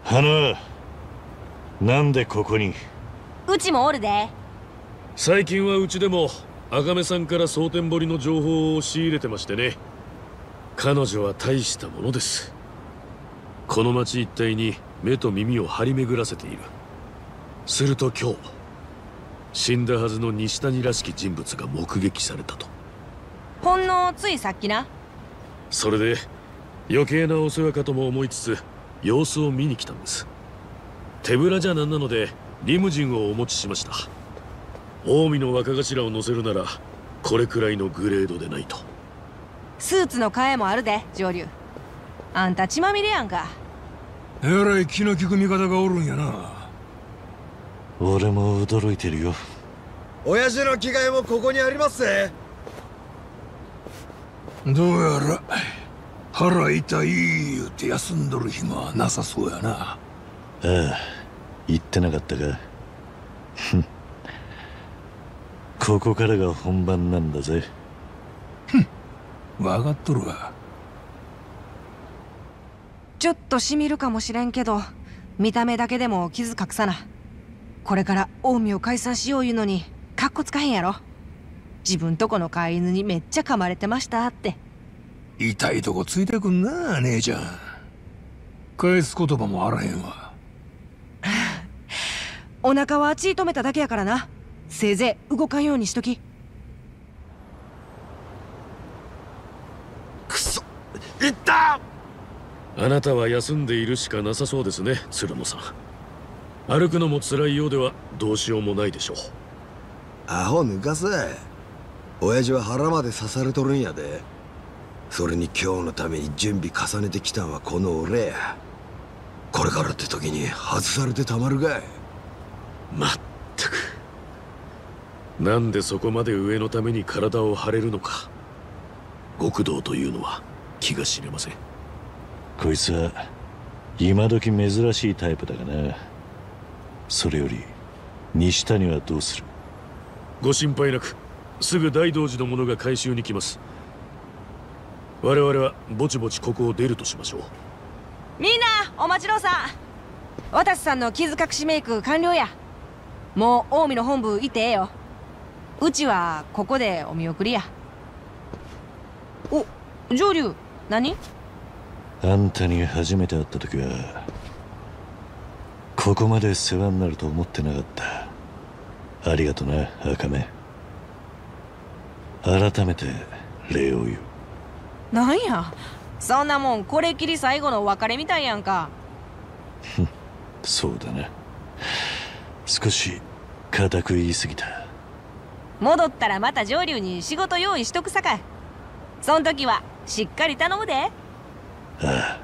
花、なんでここに？ うちもおるで。 最近はうちでも茜さんから蒼天堀の情報を仕入れてましてね。彼女は大したものです。この町一帯に目と耳を張り巡らせている。すると今日、死んだはずの西谷らしき人物が目撃されたと。 ほんのついさっきな。 それで余計なお世話かとも思いつつ様子を見に来たんです。手ぶらじゃなんなのでリムジンをお持ちしました。近江の若頭を乗せるならこれくらいのグレードでないと。 スーツの替えもあるで、上流。あんた血まみれやんか。 えらい気の利く味方がおるんやな。 俺も驚いてるよ。 親父の着替えもここにありますぜ。 どうやら腹痛い言うて休んどる暇はなさそうやな。 ああ、言ってなかったか。ここからが本番なんだぜ。 分かっとるわ。 ちょっとしみるかもしれんけど、見た目だけでも傷隠さな。これから近江を解散しよういうのにカッコつかへんやろ。自分とこの飼い犬にめっちゃ噛まれてましたって。 痛いとこついてくんな、姉ちゃん。返す言葉もあらへんわ。 お腹は血止めただけやからな。せいぜい動かんようにしとき。 くそ、いった。 あなたは休んでいるしかなさそうですね、鶴野さん。歩くのも辛いようではどうしようもないでしょう。 アホ抜かせ。親父は腹まで刺されとるんやで。それに今日のために準備重ねてきたんはこの俺や。これからって時に外されてたまるかい。 まったく、なんでそこまで上のために体を張れるのか。極道というのは気が知れません。 こいつは今時珍しいタイプだがな。それより西谷はどうする？ ご心配なく、すぐ大道寺の者が回収に来ます。我々はぼちぼちここを出るとしましょう。 みんなお待ちどうさん。渡瀬さんの傷隠しメイク完了や。もう近江の本部行ってええよ。うちはここでお見送りや。お、上流何？ あんたに初めて会った時はここまで世話になると思ってなかった。ありがとな、茜。改めて礼を言う。 なんや、そんなもんこれきり最後のお別れみたいやんか。 そうだな。少し固く言い過ぎた。 戻ったらまた上流に仕事用意しとくさかい。そん時はしっかり頼むで。 ああ。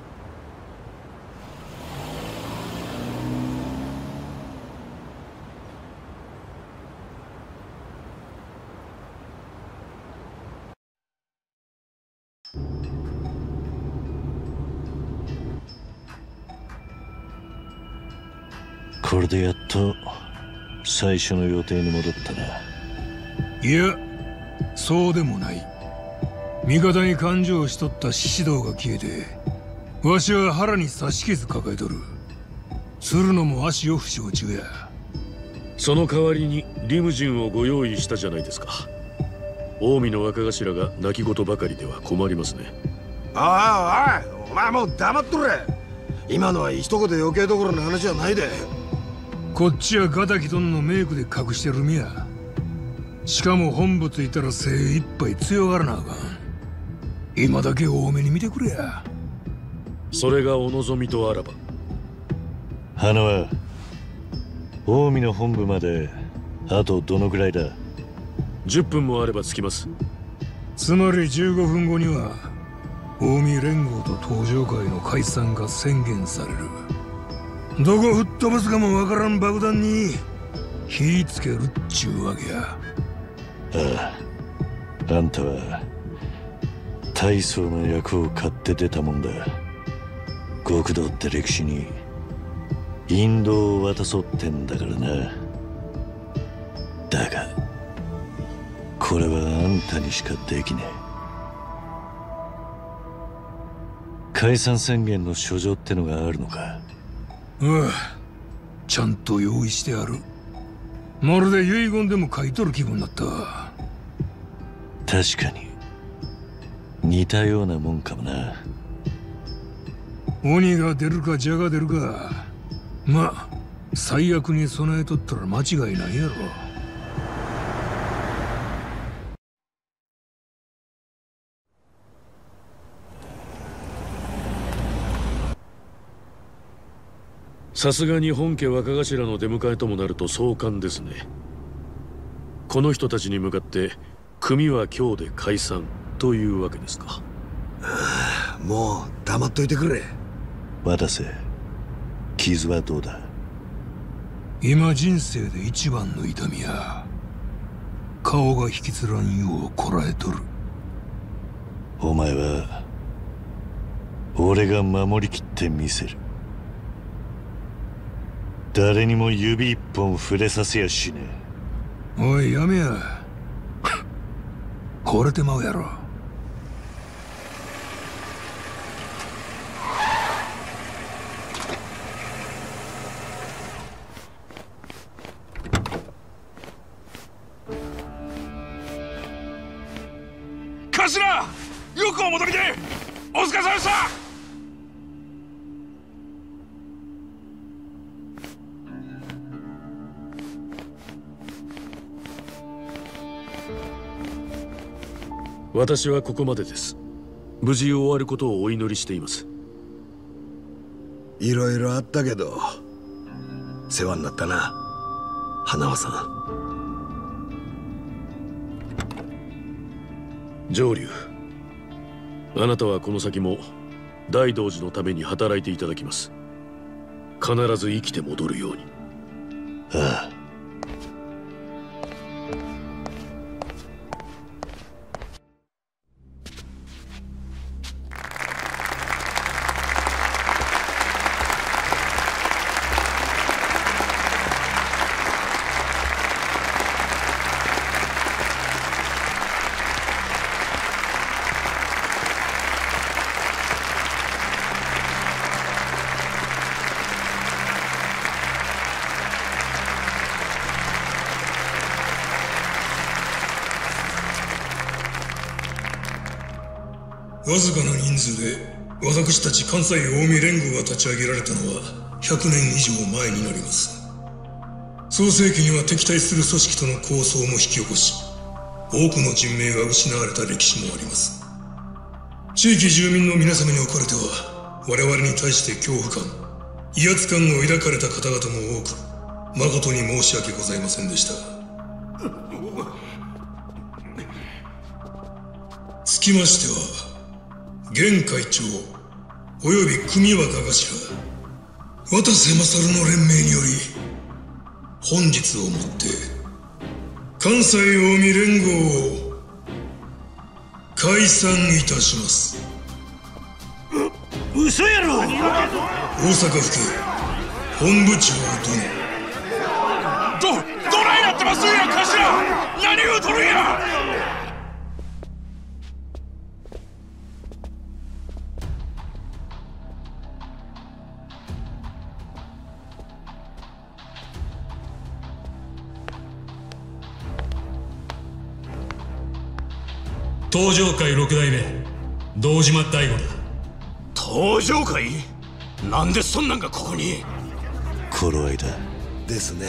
これでやっと最初の予定に戻ったな。 いや、そうでもない。味方に感情しとった獅子道が消えて、わしは腹に刺し傷抱えとる。鶴野も足を負傷中や。 その代わりにリムジンをご用意したじゃないですか。近江の若頭が泣き言ばかりでは困りますね。 おいおい、お前もう黙っとれ。今のは一言余計どころの話じゃないで。 こっちはガタキトンのメイクで隠してるみや。しかも本部着いたら精一杯強がらなあかん。今だけ多めに見てくれや。 それがお望みとあらば。 花は近江の本部まであとどのくらいだ ？10分もあれば着きます。 つまり15分後には近江連合と東上会の解散が宣言される。どこ吹っ飛ばすかもわからん爆弾に火つけるっちゅうわけや。 ああ、あんたは大層な役を買って出たもんだ。極道って歴史に引導を渡そうってんだからな。だがこれはあんたにしかできねえ。解散宣言の書状ってのがあるのか？ ああ、ちゃんと用意してある。まるで遺言でも書いとる気分になったわ。 確かに似たようなもんかもな。 鬼が出るか蛇が出るか、まあ最悪に備えとったら間違いないやろ。 さすがに本家若頭の出迎えともなると壮観ですね。この人たちに向かって組は今日で解散というわけですか。 もう黙っといてくれ。 渡せ。傷はどうだ？ 今人生で一番の痛みや。顔が引きつらんようこらえとる。 お前は俺が守りきってみせる。誰にも指一本触れさせやしねえ。 おいやめや。惚れてまうやろ。 頭、よくお戻りで。お疲れ様でした。 私はここまでです。無事終わることをお祈りしています。 いろいろあったけど世話になったな、花輪さん。 上流、あなたはこの先も大道寺のために働いていただきます。必ず生きて戻るように。 ああ。 わずかな人数で私たち関西近江連合が立ち上げられたのは100年以上前になります。創世紀には敵対する組織との抗争も引き起こし、多くの人命が失われた歴史もあります。地域住民の皆様におかれては、我々に対して恐怖感、威圧感を抱かれた方々も多く、誠に申し訳ございませんでした。つきましては、現会長および組若頭渡瀬勝の連名により、本日をもって関西近江連合を解散いたします。 嘘やろ。 大阪府警本部長殿。 どないなってますんや、頭。何をとるんや。 東上会6代目堂島大吾だ。 東上会？なんでそんなんがここに。 頃合いだ。 ですね。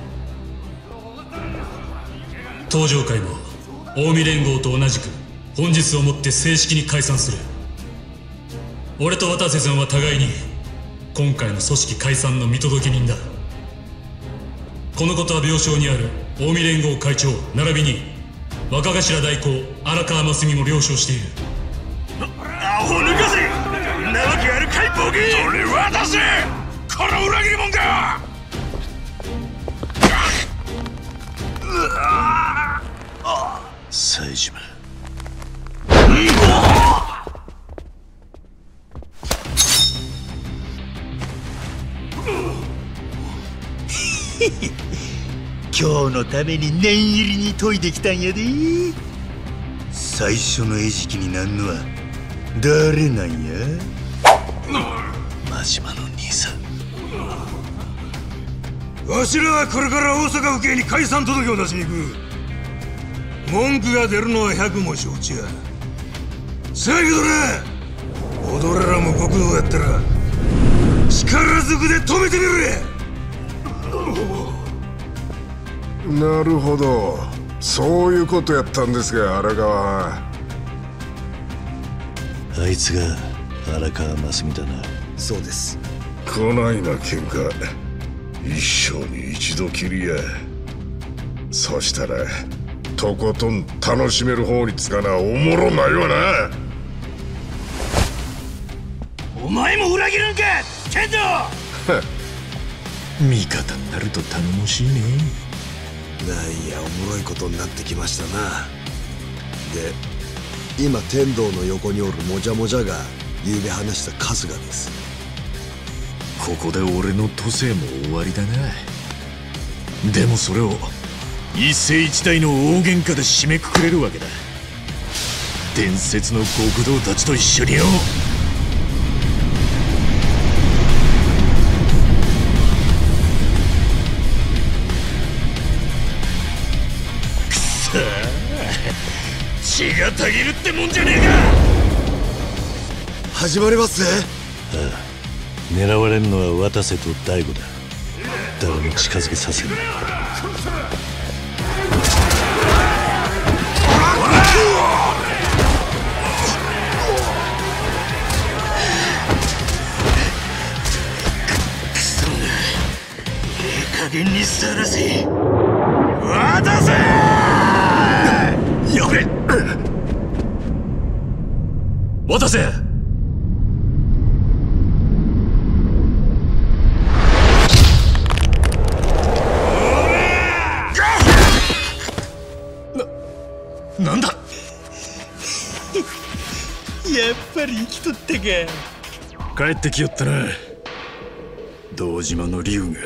東上会も近江連合と同じく本日をもって正式に解散する。俺と渡瀬さんは互いに今回の組織解散の見届け人だ。このことは病床にある近江連合会長並びに若頭代行荒川真澄も了承している。 アホ抜かせ。んなわけあるかいボケ。それ渡せ、この裏切り者が。 冴島。 今日のために念入りに研いできたんやで。最初の餌食になんのは誰なんや？ 真島の兄さん。 わしらはこれから大阪府警に解散届を出しに行く。文句が出るのは百も承知や。せやけどな、踊れらも極道やったら力ずくで止めてみる。 なるほど、そういうことやったんですが、荒川。 あいつが荒川真澄だな。 そうです。 こないな喧嘩一生に一度きりや。そしたらとことん楽しめる方につかなおもろないわな。 お前も裏切るんか剣道。 味方になると頼もしいね。 なんやおもろいことになってきましたな。で今天道の横におるもじゃもじゃが昨べ話した春日です。 ここで俺の都政も終わりだな。でもそれを一世一代の大喧嘩で締めくくれるわけだ。伝説の極道たちと一緒によ。くそー、血がたぎるってもんじゃねえか。 始まりますぜ。 ああ、狙われるのは渡瀬と大悟だ。誰も近づけさせない。 加減にさらせ。渡せ。やべ。渡せ。なんだ。やっぱり生きとったか。帰ってきよったな、堂島の龍が。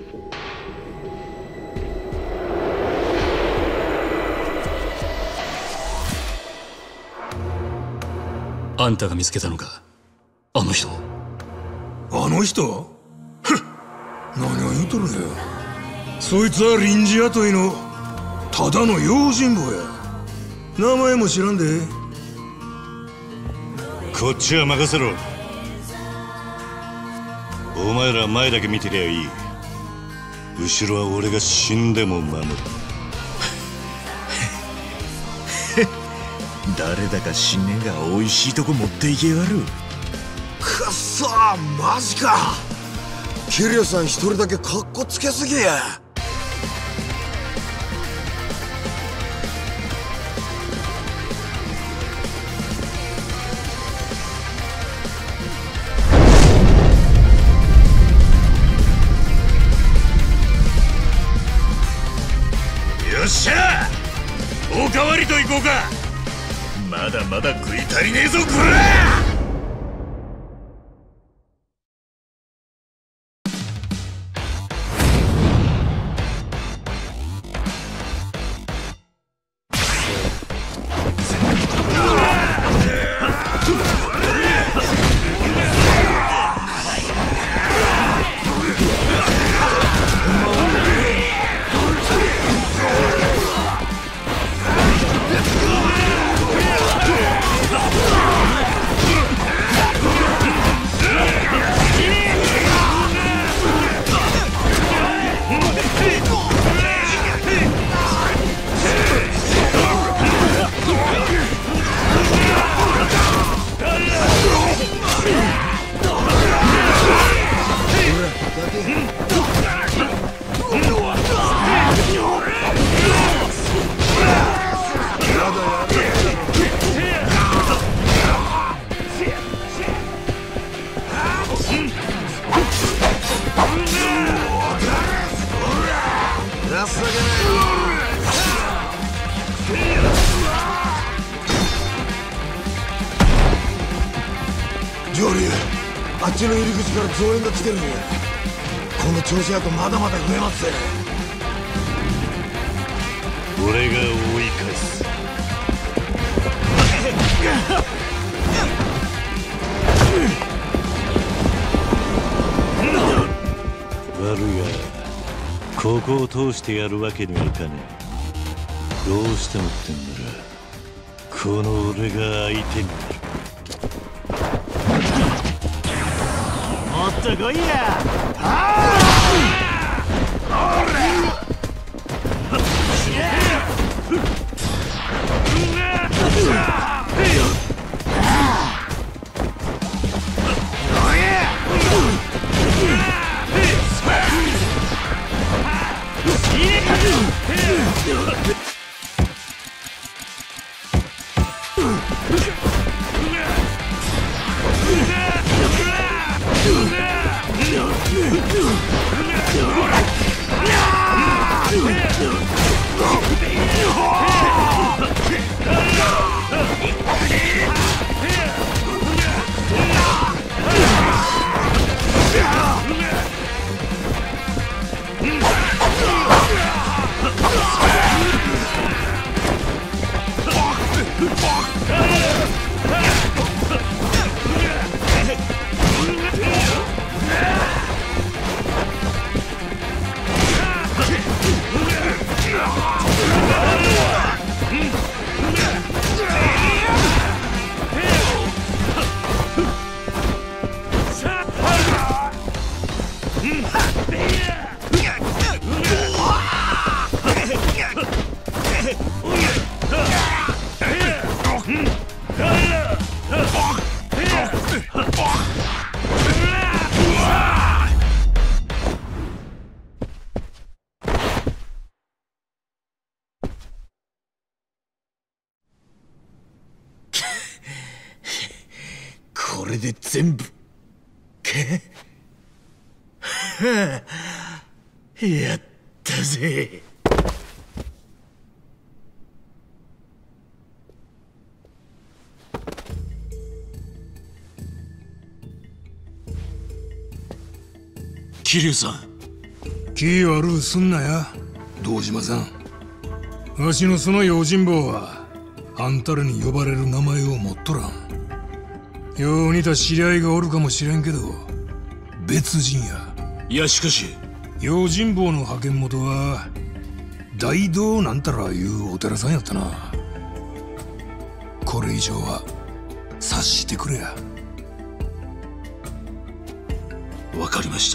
あんたが見つけたのか、あの人。 あの人？何を言うとるんや。そいつは臨時雇いのただの用心棒や。名前も知らんで。 こっちは任せろ。お前ら前だけ見てりゃいい。後ろは俺が死んでも守る。 誰だか死ねが美味しいとこ持っていけやがる。 くっそー、マジか。桐生さん一人だけカッコつけすぎや。 よっしゃ、おかわりと行こうか。まだまだ食い足りねえぞこら。 上流、あっちの入り口から増援が来てるんや。この調子だとまだまだ増えますぜ。 俺が追い返す。 ここを通してやるわけにはいかねえ。どうしてもってんならこの俺が相手になる。もっと来いや。 これで全部やったぜ。 桐生さん、 気悪うすんなや堂島さん。わしのその用心棒はあんたらに呼ばれる名前を持っとらん。よう似た知り合いがおるかもしれんけど別人や。 いやしかし用心棒の派遣元は大道なんたらいうお寺さんやったな。これ以上は察してくれや。 わかりました。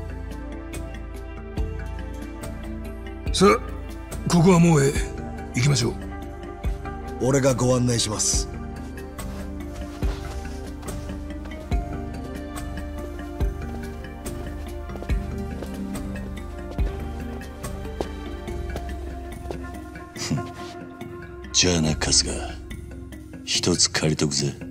さあここはもうええ。行きましょう。 俺がご案内します。 じゃあな春日、一つ借りとくぜ。